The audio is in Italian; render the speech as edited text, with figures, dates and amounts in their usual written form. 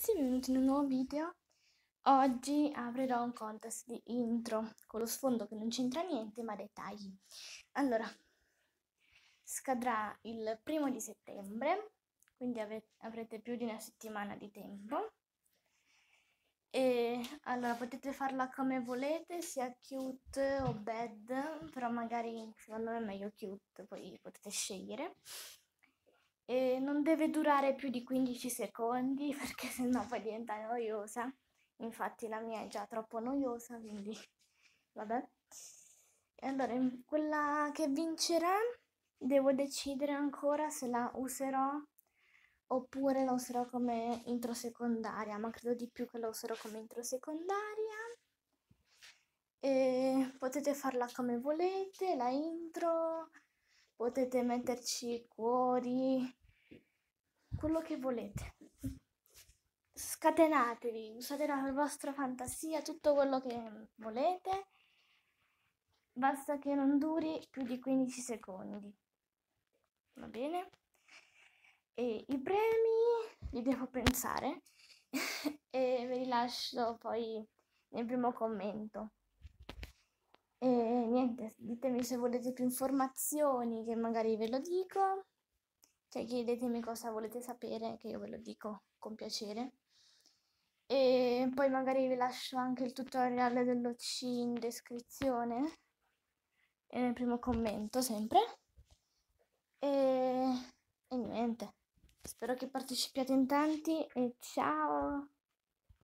ragazzi, benvenuti in un nuovo video. Oggi aprirò un contest di intro con lo sfondo che non c'entra niente, ma dettagli. Allora, scadrà il 1° di settembre, quindi avrete più di una settimana di tempo. E allora potete farla come volete, sia cute o bad, però magari secondo me è meglio cute, poi potete scegliere. E non deve durare più di 15 secondi perché sennò poi diventa noiosa. Infatti la mia è già troppo noiosa, quindi vabbè. E allora, quella che vincerà devo decidere ancora se la userò oppure la userò come intro secondaria, ma credo di più che la userò come intro secondaria. E potete farla come volete, la intro, potete metterci cuori, quello che volete. Scatenatevi, usate la vostra fantasia, tutto quello che volete, basta che non duri più di 15 secondi. Va bene? E i premi li devo pensare e ve li lascio poi nel primo commento. E niente, ditemi se volete più informazioni, che magari ve lo dico. Cioè, chiedetemi cosa volete sapere, che io ve lo dico con piacere. E poi magari vi lascio anche il tutorial dell'OC in descrizione e nel primo commento sempre. E niente, spero che partecipiate in tanti e ciao!